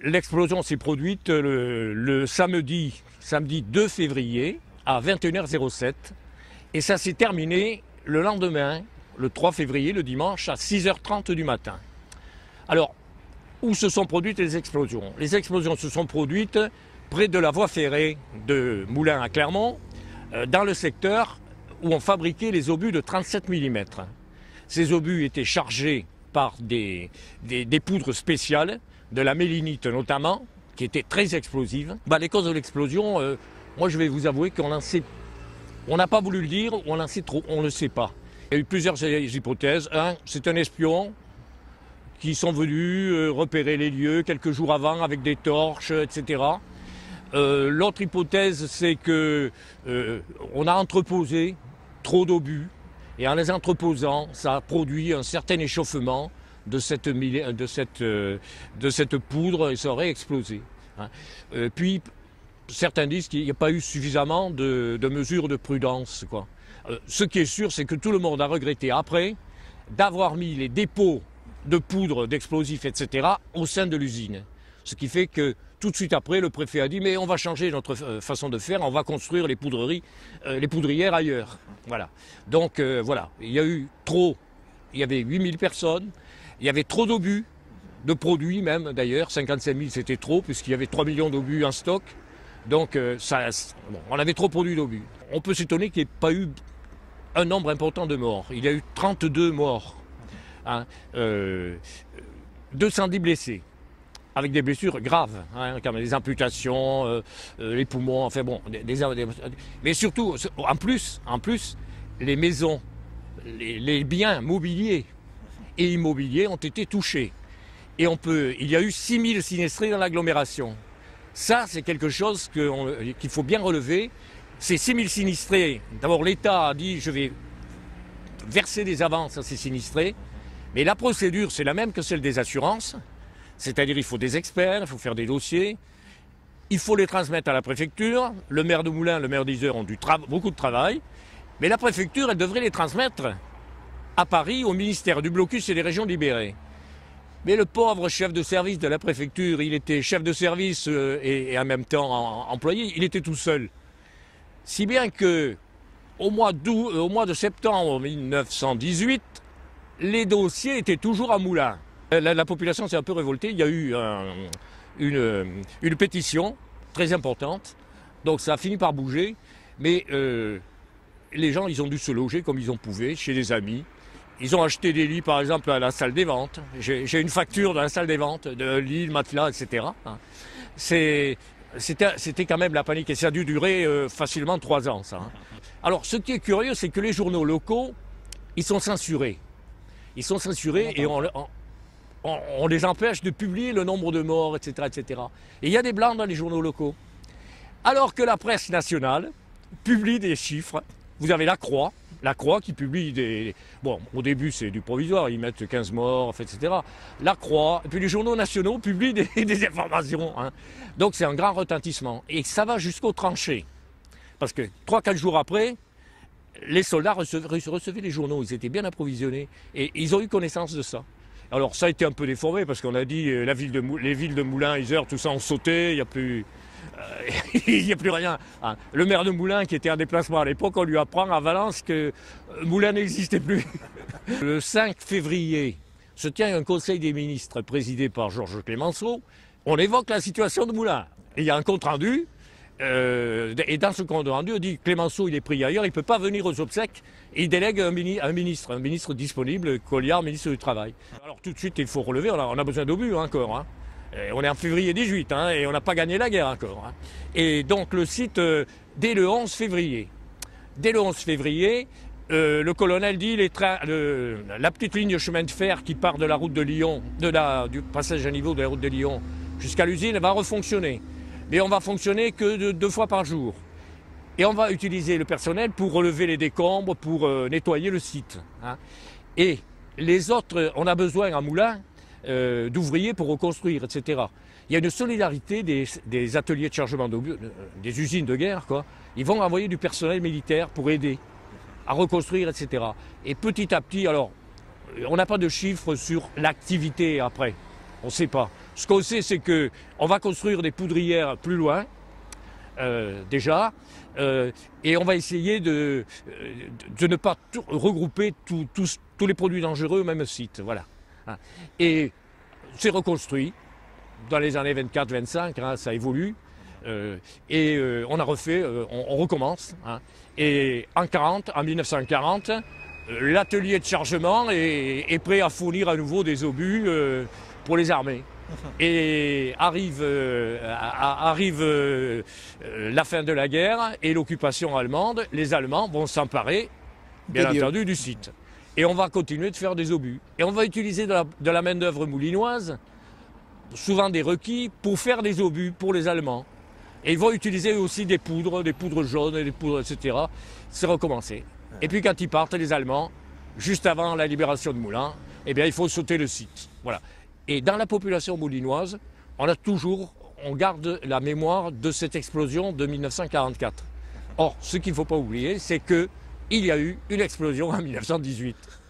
L'explosion s'est produite le samedi 2 février à 21h07 et ça s'est terminé le lendemain, le 3 février, le dimanche, à 6h30 du matin. Alors, où se sont produites les explosions? Les explosions se sont produites près de la voie ferrée de Moulins à Clermont, dans le secteur où on fabriquait les obus de 37 mm. Ces obus étaient chargés par des poudres spéciales, de la mélinite notamment, qui était très explosive. Les causes de l'explosion, moi je vais vous avouer qu'on n'a pas voulu le dire, on en sait trop, on ne le sait pas. Il y a eu plusieurs hypothèses. Un, c'est un espion qui sont venus repérer les lieux quelques jours avant avec des torches, etc. L'autre hypothèse, c'est que on a entreposé trop d'obus et en les entreposant, ça a produit un certain échauffement de cette poudre et ça aurait explosé. Puis certains disent qu'il n'y a pas eu suffisamment de mesures de prudence, quoi. Ce qui est sûr, c'est que tout le monde a regretté après d'avoir mis les dépôts de poudre, d'explosifs, etc. au sein de l'usine. Ce qui fait que tout de suite après, le préfet a dit mais on va changer notre façon de faire, on va construire les poudrières ailleurs. Voilà. Donc voilà, il y avait 8000 personnes, il y avait trop d'obus, de produits même d'ailleurs, 55 000 c'était trop puisqu'il y avait 3 millions d'obus en stock. Donc on avait trop produit d'obus. On peut s'étonner qu'il n'y ait pas eu un nombre important de morts. Il y a eu 32 morts, 210 blessés, avec des blessures graves, comme des amputations, les poumons, enfin bon, mais surtout, en plus, les maisons, les biens mobiliers et immobiliers ont été touchés. Et il y a eu 6000 sinistrés dans l'agglomération. Ça, c'est quelque chose qu'il faut bien relever. Ces 6000 sinistrés, d'abord l'État a dit je vais verser des avances à ces sinistrés, mais la procédure c'est la même que celle des assurances, c'est-à-dire il faut des experts, il faut faire des dossiers, il faut les transmettre à la préfecture, le maire de Moulins, le maire d'Yzeure ont beaucoup de travail, mais la préfecture elle devrait les transmettre à Paris au ministère du blocus et des régions libérées. Mais le pauvre chef de service de la préfecture, il était chef de service et en même temps employé, il était tout seul. Si bien que au mois de septembre 1918, les dossiers étaient toujours à Moulins. La population s'est un peu révoltée, il y a eu une pétition très importante, donc ça a fini par bouger, mais les gens ils ont dû se loger comme ils ont pu, chez des amis. Ils ont acheté des lits, par exemple, à la salle des ventes. J'ai une facture de la salle des ventes, de lits, de matelas, etc. C'était quand même la panique et ça a dû durer facilement 3 ans, ça. Alors, ce qui est curieux, c'est que les journaux locaux, ils sont censurés. Ils sont censurés et on les empêche de publier le nombre de morts, etc., etc. Et il y a des blancs dans les journaux locaux. Alors que la presse nationale publie des chiffres. Vous avez La Croix qui publie des... Bon, au début, c'est du provisoire, ils mettent 15 morts, etc. La Croix, et puis les journaux nationaux publient des informations. Donc c'est un grand retentissement. Et ça va jusqu'aux tranchées. Parce que 3-4 jours après, les soldats recevaient les journaux, ils étaient bien approvisionnés. Et ils ont eu connaissance de ça. Alors ça a été un peu déformé, parce qu'on a dit les villes de Moulins, Yzeure, tout ça ont sauté, il n'y a plus... il n'y a plus rien. Le maire de Moulins, qui était en déplacement à l'époque, on lui apprend à Valence que Moulins n'existait plus. Le 5 février se tient un conseil des ministres présidé par Georges Clemenceau. On évoque la situation de Moulins. Et il y a un compte-rendu. Et dans ce compte-rendu, on dit que Clemenceau il est pris ailleurs, il ne peut pas venir aux obsèques. Et il délègue un ministre disponible, Colliard, ministre du Travail. Alors tout de suite, il faut relever, on a besoin d'obus encore. On est en février 18 et on n'a pas gagné la guerre encore. Et donc le site, dès le 11 février, le colonel dit la petite ligne de chemin de fer qui part de la route de Lyon, du passage à niveau de la route de Lyon jusqu'à l'usine, va refonctionner. Mais on va fonctionner que 2 fois par jour. Et on va utiliser le personnel pour relever les décombres, pour nettoyer le site. Et les autres, on a besoin à Moulins d'ouvriers pour reconstruire, etc. Il y a une solidarité des ateliers de chargement d'obus, des usines de guerre, quoi. Ils vont envoyer du personnel militaire pour aider à reconstruire, etc. Et petit à petit, alors, on n'a pas de chiffres sur l'activité après. On ne sait pas. Ce qu'on sait, c'est qu'on va construire des poudrières plus loin, déjà, et on va essayer de ne pas regrouper tous les produits dangereux au même site. Voilà. Et c'est reconstruit dans les années 24-25, hein, ça évolue. On a refait, on recommence. Hein. Et en 1940, l'atelier de chargement est prêt à fournir à nouveau des obus pour les armées. Et arrive la fin de la guerre et l'occupation allemande. Les Allemands vont s'emparer, bien entendu, du site. Et on va continuer de faire des obus. Et on va utiliser de la main-d'œuvre moulinoise, souvent des requis, pour faire des obus pour les Allemands. Et ils vont utiliser aussi des poudres jaunes, des poudres, etc. C'est recommencé. Et puis quand ils partent, les Allemands, juste avant la libération de Moulins, eh bien, il faut sauter le site. Voilà. Et dans la population moulinoise, on garde la mémoire de cette explosion de 1944. Or, ce qu'il ne faut pas oublier, c'est qu'il y a eu une explosion en 1918.